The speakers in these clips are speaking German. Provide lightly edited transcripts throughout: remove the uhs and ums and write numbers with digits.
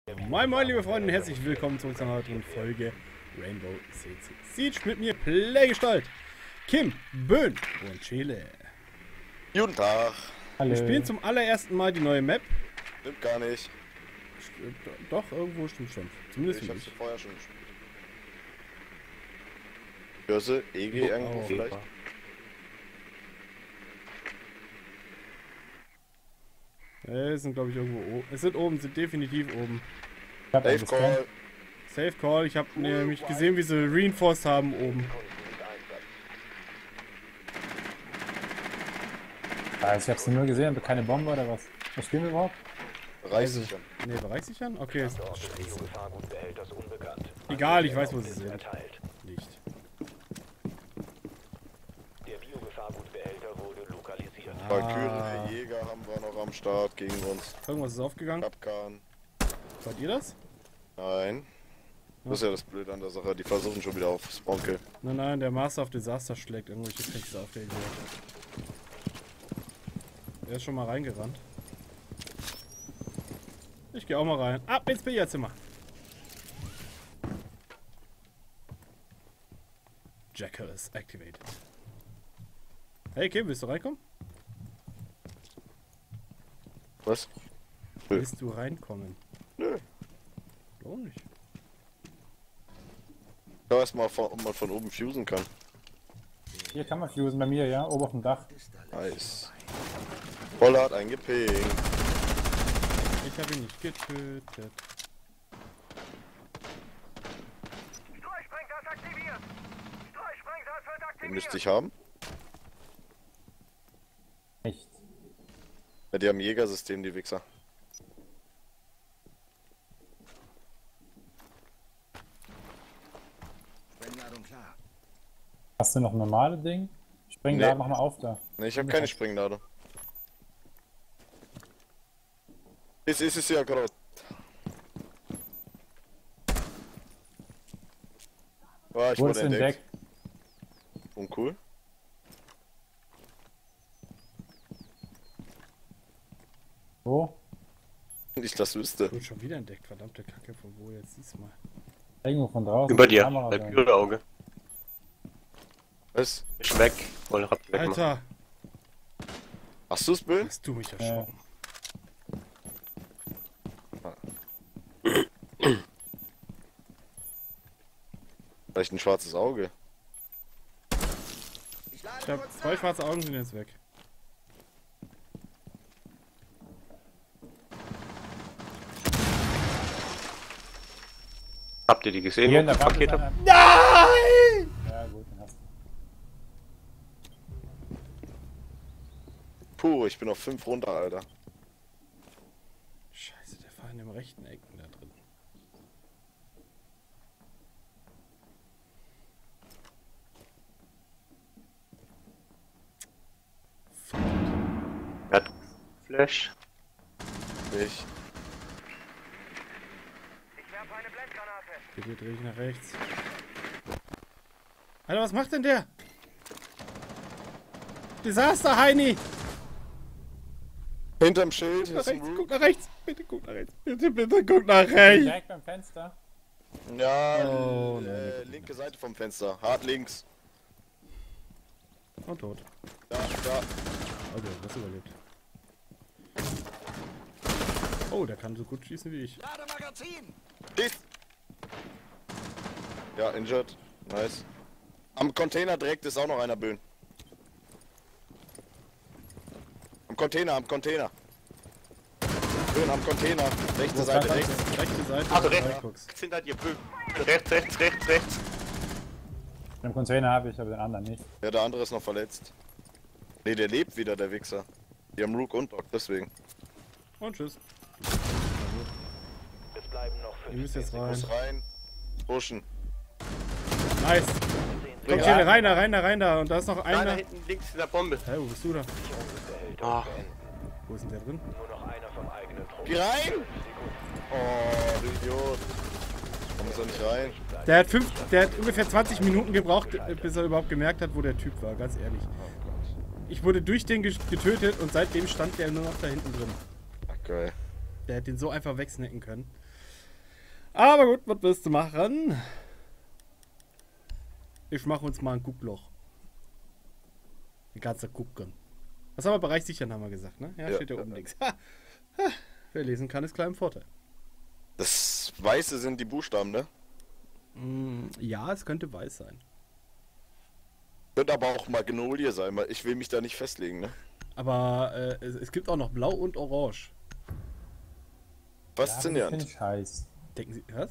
Moin moin liebe Freunde, herzlich willkommen zu unserer weiteren Folge Rainbow Six Siege mit mir Playgestalt, Kim, Böhn und Chile. Guten Tag. Wir spielen zum allerersten Mal die neue Map. Stimmt gar nicht. Doch, irgendwo stimmt schon. Zumindest Ich für hab's mich. vorher schon gespielt. Börse, EG irgendwo vielleicht. Es sind glaube ich irgendwo oben. Es sind oben, sind definitiv oben. Safe Call. Safe Call, ich habe nämlich gesehen, wie sie reinforced haben oben. Also ich hab's nur gesehen, aber keine Bombe oder was? Was spielen wir überhaupt? Reichsichern. Ne, Bereichssichern? Okay, ist scheiße. Egal, ich weiß, wo sie sind. Nicht. Der Biogefahrgutbehälter wurde lokalisiert. Valkyrie, Jäger haben wir noch am Start gegen uns. Irgendwas ist aufgegangen. Kapkan. Seid ihr das? Nein. Das ist ja das Blöde an der Sache, die versuchen schon wieder auf Spawnkill. Nein, nein, der Master of Disaster schlägt irgendwelche Texte auf, der Idiot. Er ist schon mal reingerannt. Ich gehe auch mal rein. Ab ins Billardzimmer. Jackal ist activated. Hey Kim, willst du reinkommen? Was? Nö. Willst du reinkommen? Nö. Warum nicht? Schau erst mal, ob man von oben fusen kann. Hier kann man fusen bei mir, ja? Oben auf dem Dach. Nice. Voller hat eingepinkt. Ich habe ihn nicht getötet. Streusprengsatz aktiviert! Streusprengsatz wird Den aktiviert! müsste ich haben. Echt. Ja, die haben Jägersystem, die Wichser. Sprengladung klar. Hast du noch ein normales Ding? Spring Nee. da, mach mal auf da. Ne, ich habe keine Springladung. Es ist es ja gerade. Ah, ich Wurde wurde entdeckt. entdeckt. Uncool. Wo? Nicht das wüsste. Wird schon wieder entdeckt, verdammte Kacke, von wo jetzt diesmal? Irgendwo von draußen. Über dir, Kamera bei sein. Auge. Was? Ist weg. Voll weg. Alter, Hast du's, Bill? hast du mich erschrocken. Vielleicht ein schwarzes Auge. Ich habe zwei schwarze Augen sind jetzt weg. Habt ihr die gesehen? Hier in der Die Wand ist Pakete? einer. Nein! Ja gut, dann hast du. Puh, ich bin auf 5 runter, Alter. Scheiße, der war in dem rechten Ecken da drin. Er hat Flash. Ich. Ich werfe eine Blendgranate. Bitte dreh ich nach rechts. Alter, was macht denn der? Desaster, Heini! Hinterm Schild Nach ist ein rechts, Rook. guck nach rechts! Bitte guck nach rechts! Bitte guck nach rechts! Direkt beim Fenster. Ja, Oh, nein. linke Seite vom Fenster. Hart links. Und tot. Da. Okay, das überlebt. Oh, der kann so gut schießen wie ich. Lademagazin! Schieß! Ja, injured. Nice. Am Container direkt ist auch noch einer Böen. Am Container. Böen am Container. Rechte Seite, rechts. Rechte Seite. Also wo du rechts. reinguckst. Hinter dir. Rechts. Den Container habe ich, aber den anderen nicht. Ja, der andere ist noch verletzt. Ne, der lebt wieder, der Wichser. Die haben Rook und Doc, deswegen. Und tschüss. Es bleiben noch Ihr 5 müsst jetzt rein. Muss rein. Pushen. Nice. Komm, Chile, rein da. Und da ist noch Einer einer. hinten links in der Bombe. Hey, wo bist du da? Ah, Wo ist denn der drin? Nur noch einer vom eigenen Trupp. Geh rein! Oh, du Idiot. Komm ist er nicht rein? Der hat ungefähr 20 Minuten gebraucht, bis er überhaupt gemerkt hat, wo der Typ war, ganz ehrlich. Ich wurde durch den getötet und seitdem stand der nur noch da hinten drin. Ach, geil. Der hätte den so einfach wegsnacken können. Aber gut, was willst du machen? Ich mache uns mal ein Guckloch. Die ganze gucken. Was haben wir? Bereich sichern, haben wir gesagt, ne? Ja, Ja, steht ja ja, oben ja. links. Ha. Ha. Wer lesen kann, ist klar im Vorteil. Das Weiße sind die Buchstaben, ne? Ja, es könnte weiß sein. Könnte aber auch Magnolie sein, weil ich will mich da nicht festlegen, ne? Aber es gibt auch noch blau und orange. Faszinierend. Ja, ich heiß. Denken Sie, was?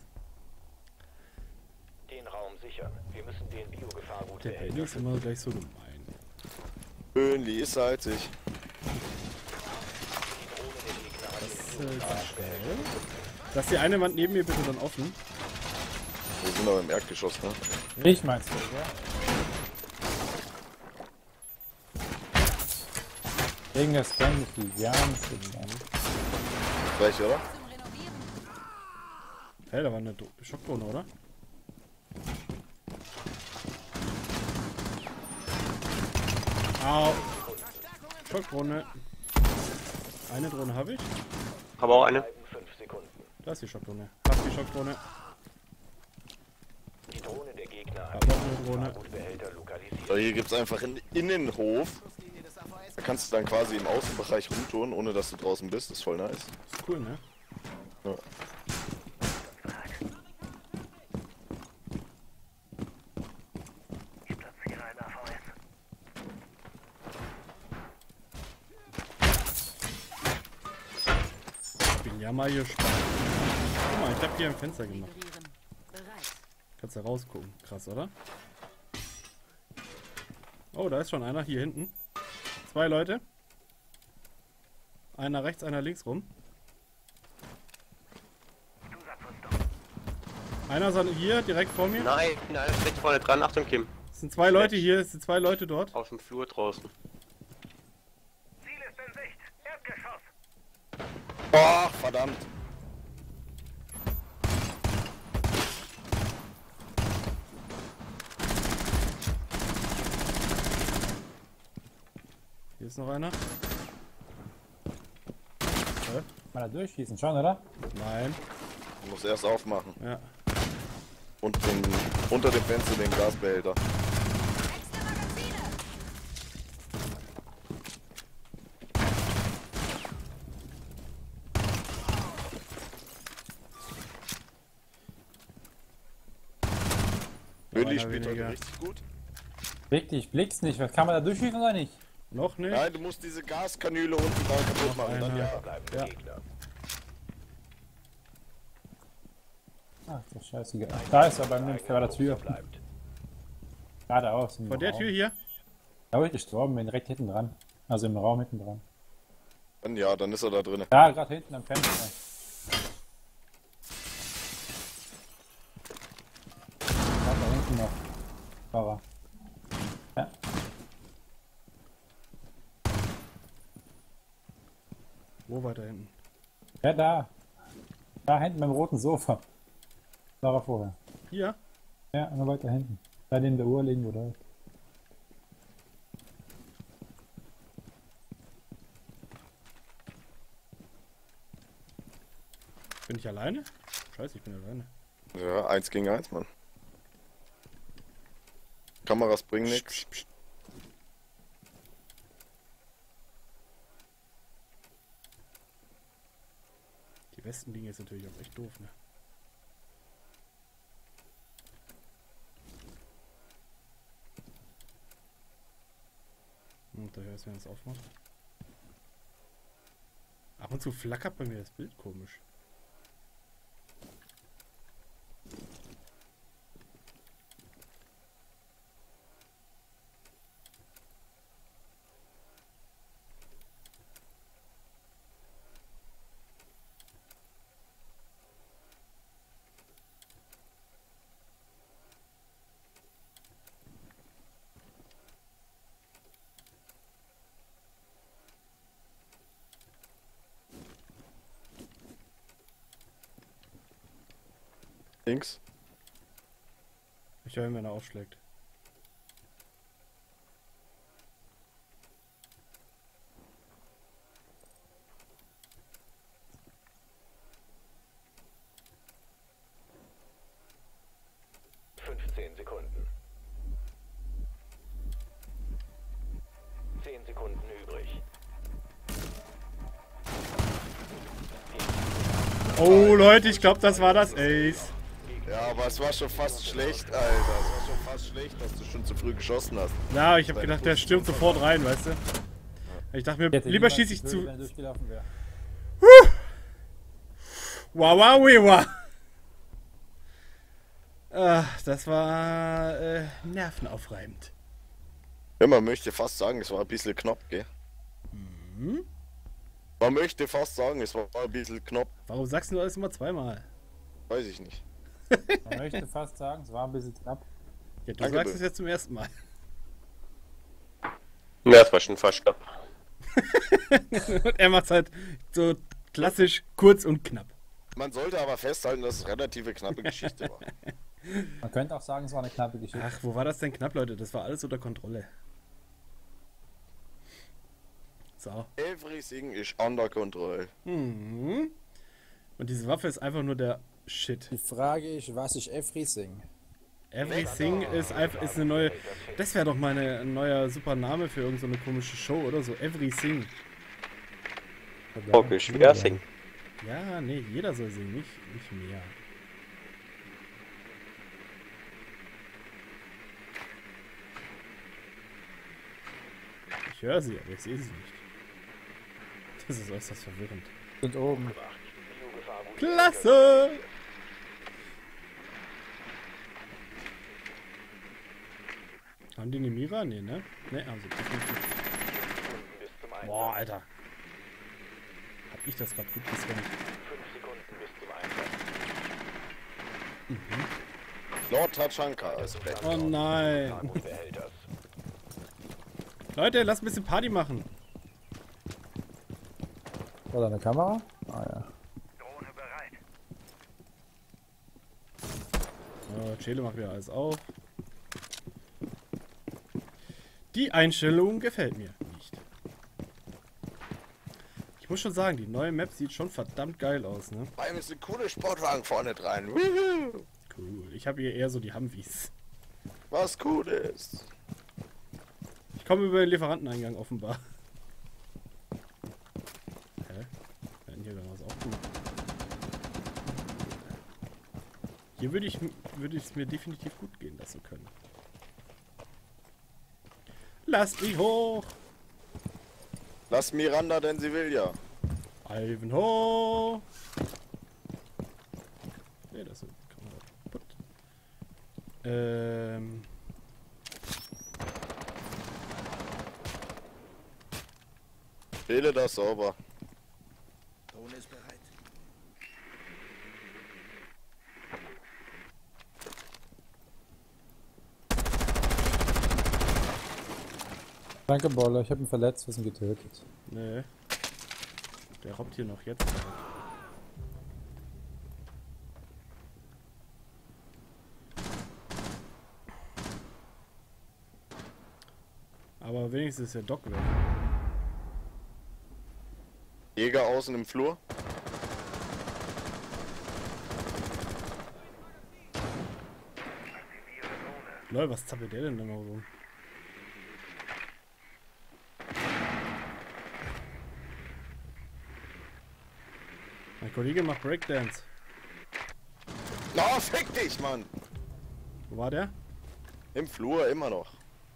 Den Raum sichern. Wir müssen den Der Biogefahrgutbehälter Benny ist schützen. immer gleich so gemein. Burnley ist salzig. Die Drohne der Gegner hat Das den ist schnell. Lass die eine Wand neben mir bitte dann offen. Wir sind aber im Erdgeschoss, ne? Ich meinst du, oder? Wegen der Scan mit die ganz Gleich, oder? Hey, da war eine Schockdrohne, oder? Au. Schockdrohne. Eine Drohne habe ich. Aber auch eine. bleiben 5 Sekunden. Da ist die Schockdrohne. Hab die Schockdrohne. Die Drohne der Gegner Hab hat noch den eine Drohne. Biogefahrgutbehälter lokalisiert. So, hier gibt's einfach einen Innenhof. Da kannst du dann quasi im Außenbereich rumtouren, ohne dass du draußen bist. Das ist voll nice. Ist cool, ne? Ja. Ich platziere ein AVS. Ich bin ja mal gespannt. Guck mal, ich hab hier ein Fenster gemacht. Kannst da rausgucken. Krass, oder? Oh, da ist schon einer hier hinten. 2 Leute. Einer rechts, einer links rum. Einer ist hier direkt vor mir. Nein, nein, ist direkt vorne dran. Achtung, Kim. Es sind 2 Leute hier, es sind 2 Leute dort. Auf dem Flur draußen. Ziel ist in Sicht. Erdgeschoss. Boah, verdammt. Hier ist noch einer. Mal da durchschießen, schon, oder? Nein. Du musst erst aufmachen. Ja. Und unter dem Fenster den Gasbehälter. Burnley einer spielt weniger. heute richtig gut. Richtig, blick's nicht. Was kann man da durchschießen oder nicht? Noch nicht? Nein, du musst diese Gaskanüle unten dran kaputt machen. Dann einer. ja. Verbleibende Ja. Gegner. Ach, das ist scheiße. Da ist er bei mir vor der Tür. Bleibt. Geradeaus. im Vor der Raum. Tür hier? Da wo ich gestorben bin, direkt hinten dran. Also im Raum hinten dran. Dann ja, dann ist er da drin. Da, gerade hinten am Fenster. Da hinten noch. Fahrer. Ja. Wo weiter hinten? Ja, da. Da hinten beim roten Sofa. Da war er vorher. Hier? Ja, immer weiter hinten. Da neben der Uhr liegen oder? Bin ich alleine? Scheiße, ich bin alleine. Ja, 1 gegen 1, Mann. Kameras bringen Psst, nichts. psst, psst. Die Westen liegen jetzt natürlich auch echt doof, ne? Und da hörst du, wenn es aufmacht. Ab und zu flackert bei mir das Bild komisch. Links. Ich höre, wenn er aufschlägt. 10 Sekunden. 10 Sekunden übrig. Oh, Leute, ich glaube, das war das Ace. Ja, aber es war schon fast schlecht, Alter. Es war schon fast schlecht, dass du schon zu früh geschossen hast. Ja, ich habe gedacht, der stürmt sofort rein, weißt du? Ich dachte mir, Hätte lieber niemals schieße ich getötet, zu... wenn er durchgelaufen wäre. Wow, wow, wow. Das war nervenaufreibend. Ja, man möchte fast sagen, es war ein bisschen knapp, gell? Man möchte fast sagen, es war ein bisschen knapp. Warum sagst du alles immer zweimal? Weiß ich nicht. Man möchte fast sagen, es war ein bisschen knapp. Ja, du Danke, sagst Bill. es jetzt zum ersten Mal. Ja, das war schon fast knapp. Und er macht's halt so klassisch kurz und knapp. Man sollte aber festhalten, dass es relative knappe Geschichte war. Man könnte auch sagen, es war eine knappe Geschichte. Ach, wo war das denn knapp, Leute? Das war alles unter Kontrolle. So. Everything is under control. Mhm. Und diese Waffe ist einfach nur der Shit. Die Frage ist, was ist Everything? Everything ist einfach ist eine neue. Das wäre doch mal ein neuer super Name für irgendeine so komische Show oder so. Everything. Okay, schwer singen. Ja, nee, jeder soll singen, nicht mehr. Ich höre sie, aber ich sehe sie nicht. Das ist äußerst verwirrend. Sind oben. Klasse! Haben die eine Mira? Nee, ne? Ne, haben sie definitiv. Boah, Alter. Hab ich das gerade gut gescannt. 5 Sekunden bis zum Einsatz. Lord Tachanka ist back. Oh nein. Behälters. Leute, lasst ein bisschen Party machen. War da eine Kamera? Ah ja. Drohne bereit. Chele macht wieder alles auf. Die Einstellung gefällt mir nicht. Ich muss schon sagen, die neue Map sieht schon verdammt geil aus, ne? Vor allem ist ein cooler Sportwagen vorne dran. Wuhu. Cool. Ich habe hier eher so die Humvees. Was cool ist. Ich komme über den Lieferanteneingang offenbar. Hä? Da hinten hier wäre was auch gut. Hier würde es mir definitiv gut gehen lassen können. Lasst mich hoch! Lass Miranda, denn sie will ja. Ivanhoe! Ne, das ist Kamera kaputt. Wähle das sauber. Drohne ist bereit. Danke, Bolle. Ich habe ihn verletzt, wir sind getötet. Nee. Der robbt hier noch jetzt. Aber wenigstens ist der Doc weg. Jäger außen im Flur. Lol, was zappelt der denn immer so? Mein Kollege macht Breakdance. Na, fick dich, Mann! Wo war der? Im Flur immer noch.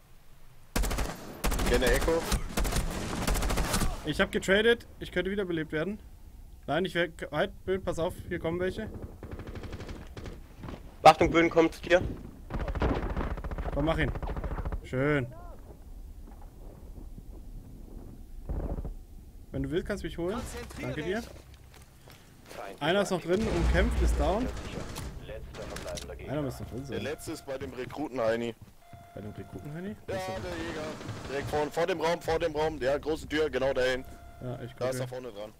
Kenne Echo. Ich habe getradet. Ich könnte wiederbelebt werden. Nein, ich werde... Halt, Böen, pass auf. Hier kommen welche. Achtung, Böden kommt zu dir. Komm, mach ihn. Schön. Wenn du willst, kannst du mich holen. Danke dir. Einer ist noch drin und kämpft, ist down. Letzter verbleibender Gegner. Einer müsste noch drin Der sein. letzte ist bei dem Rekruten-Heini. Bei dem Rekruten, Heini? Ja, der Jäger. Direkt vor dem Raum. Der große Tür, genau dahin. Ja, ich Da ist er gucke. vorne dran.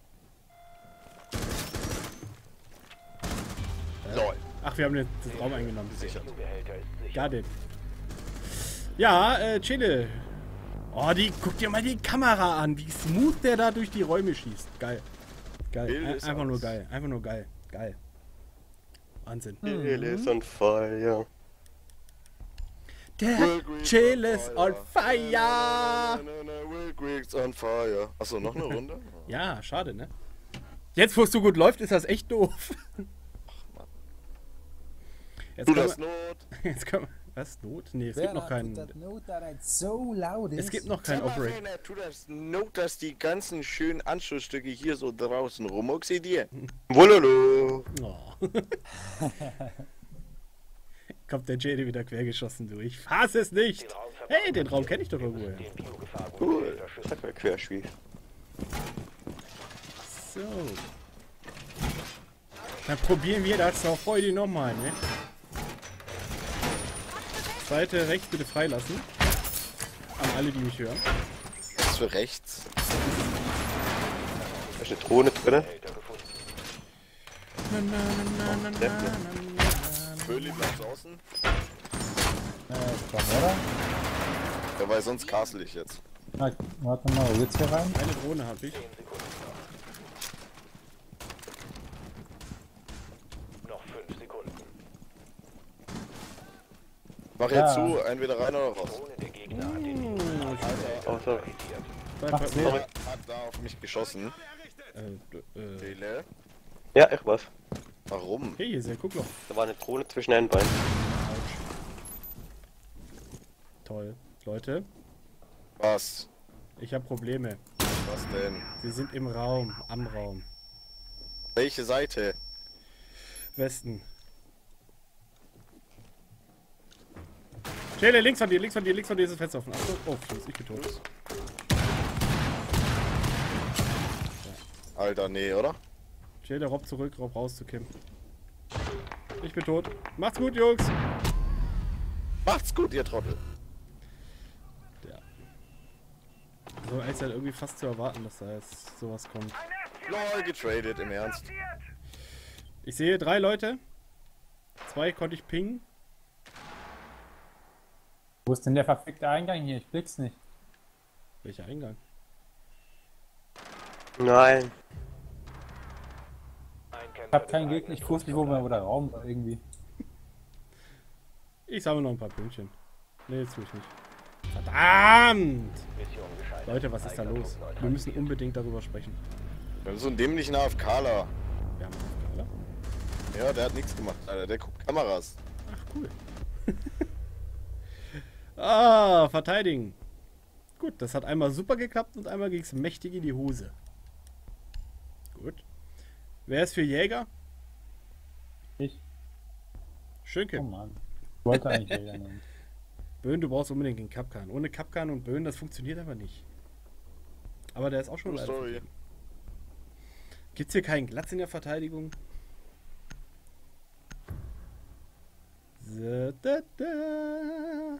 Lol. Ach, wir haben den Raum eingenommen. Sicher. Behälter ist sicher. Got it. Ja, Chile. Oh, guck dir mal die Kamera an, wie smooth der da durch die Räume schießt. Geil. Geil. Bild ist Einfach nur alles. geil. Einfach nur geil. Geil. Wahnsinn. Hill is on fire. Der Will Griggs Chill is on fire! Will Griggs on fire. Achso, noch eine Runde? Ja, schade, ne? Jetzt, wo es so gut läuft, ist das echt doof. Jetzt Du können das wir, Not. jetzt können wir, was, Not? Nee, es gibt noch keinen... Not, das so laut ist. Es gibt noch keinen Operator. Tu das Not, dass die ganzen schönen Anschlussstücke hier so draußen rumoxidieren. Wololo. Oh. Kommt der JD wieder quergeschossen durch. Ich fass es nicht! Hey, den Raum kenne ich doch irgendwo. Den Biogefahrgut Cool. Sag mal Querspiel. So. Dann probieren wir das doch heute nochmal, ne? Seite rechts bitte freilassen. An alle, die mich hören. Was für rechts? Da ist eine Drohne drin. Böhli bleibt außen. Komm, oder? Ja, weil sonst castle ich jetzt. Na, warte mal, wo geht's hier rein? Eine Drohne habe ich. noch 5 Sekunden. Mach jetzt zu, entweder rein oder raus. Drohne der Gegner hat den Oh, sorry. Macht's nicht. Hat da auf mich geschossen. Seele. Ja, ich was. Warum? Hey, hier ist der Guckloch. Da war eine Drohne zwischen den Beinen. Toll. Leute, Was? ich habe Probleme. Was denn? Sie sind im Raum, am Raum. Welche Seite? Westen. Schäle, links von dir, links von dir, links von dir ist das Fenster offen. Achso, oh, ich bin tot. Alter, nee, oder? Schäle, Rob zurück, Rob raus zu Kim. Ich bin tot. Macht's gut, Jungs. Macht's gut, ihr Trottel. Ja. So, ist halt irgendwie fast zu erwarten, dass da jetzt sowas kommt. Lol, getradet, im Ernst. Ich sehe 3 Leute. 2 konnte ich pingen. Wo ist denn der verfickte Eingang hier? Ich blick's nicht. Welcher Eingang? Nein. Ich hab keinen Gegner, ich wusste nicht, wo wir oder Raum irgendwie. Ich sammle noch ein paar Pünktchen. Ne, jetzt tue ich nicht. Verdammt! Mission gescheitert. Leute, was ist da los? Wir müssen unbedingt darüber sprechen. Wir haben so einen dämlichen AFKler. Wir haben einen oder? Ja, der hat nichts gemacht, Alter. Der guckt Kameras. Ach, cool. Ah, verteidigen. Gut, das hat einmal super geklappt und einmal ging es mächtig in die Hose. Gut. Wer ist für Jäger? Ich? Schönke. Oh Mann. Ich wollte eigentlich Jäger nehmen. Böhn, du brauchst unbedingt den Kapkan. Ohne Kapkan und Böhn, das funktioniert aber nicht. Aber der ist auch schon True leider Story. vergeben. Gibt's hier keinen Glatz in der Verteidigung? So, da, da.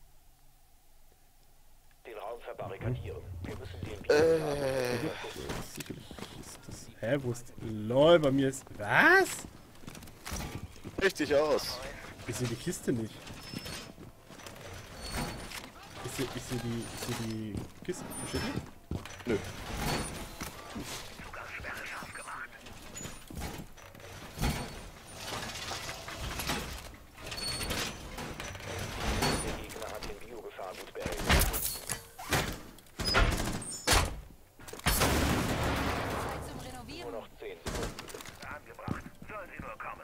Den Raum verbarrikadieren. Wir müssen den Biogefahrgut Sicherlich ist das. Hä, wo ist. LOL, bei mir ist. Was? Richtig aus. Ich sehe die Kiste nicht. Ich sehe die Kiste. Versteht ihr? Nö. Der Gegner hat den Biogefahrgut beendet. Zum Renovieren. Nur noch 10 Sekunden. Angebracht. Soll sie nur kommen.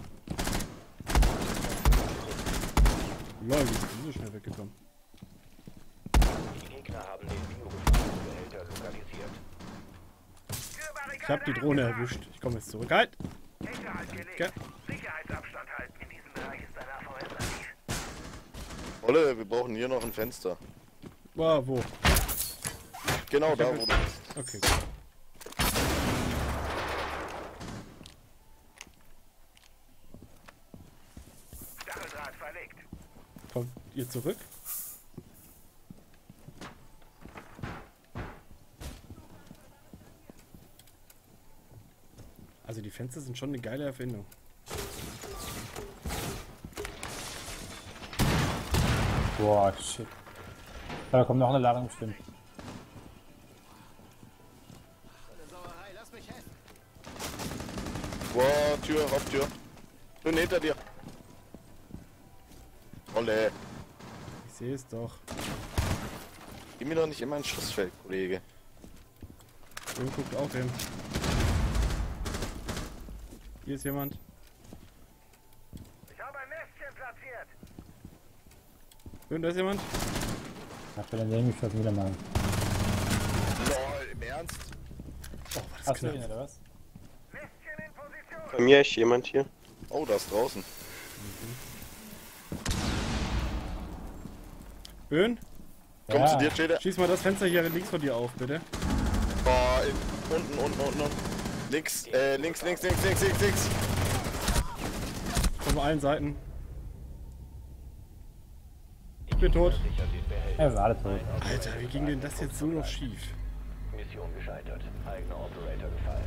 LOL, wie sind die so schnell weggekommen? Die Gegner haben den Biogefahrgutbehälter lokalisiert. Ich habe die Drohne erwischt. Ich komme jetzt zurück. Halt! Sicherheit gelegt. Okay. Sicherheitsabstand halten. In diesem Bereich ist ein AVS aktiv. Olle, wir brauchen hier noch ein Fenster. Wo? Genau da, wo du bist. Okay, gut. Stacheldraht verlegt. Kommt ihr zurück? Also die Fenster sind schon eine geile Erfindung. Boah, shit. Da kommt noch eine Ladung bestimmt. Boah, Tür, Haupttür. Bin hinter dir. Olle. Ich sehe es doch. Gib mir doch nicht immer ein Schussfeld, Kollege. Böhn guckt auch hin. Hier ist jemand. Ich habe ein Nestchen platziert. Böhn, da ist jemand. Ach, dann nehme ich das wieder mal. Lol, im Ernst? Oh, war das Hast du ihn knapp. oder was? Nestchen in Position. Bei mir ist jemand hier. Oh, da ist draußen. Böhn, Komm zu dir, Jada. schieß mal das Fenster hier links von dir auf, bitte. Oh, unten. Links. Links. Von allen Seiten. Ich bin tot. Sicher den Behälter. Ja, wir sind alle tot. Alter, wie ging denn das jetzt so noch schief? Mission gescheitert. Eigener Operator gefallen.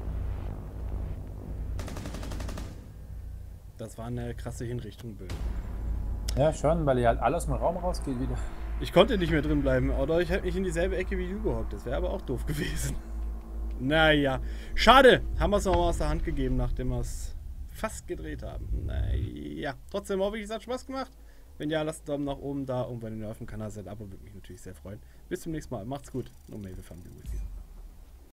Das war eine krasse Hinrichtung, Böhn. Ja, schon, weil ihr halt alles aus dem Raum rausgeht wieder. Ich konnte nicht mehr drin bleiben, oder ich hätte mich in dieselbe Ecke wie du gehockt. Das wäre aber auch doof gewesen. Naja, schade. Haben wir es nochmal aus der Hand gegeben, nachdem wir es fast gedreht haben. Naja, trotzdem hoffe ich, es hat Spaß gemacht. Wenn ja, lasst einen Daumen nach oben da und wenn ihr neu auf dem Kanal seid, Abo würde mich natürlich sehr freuen. Bis zum nächsten Mal. Macht's gut. Und may the fun be with you.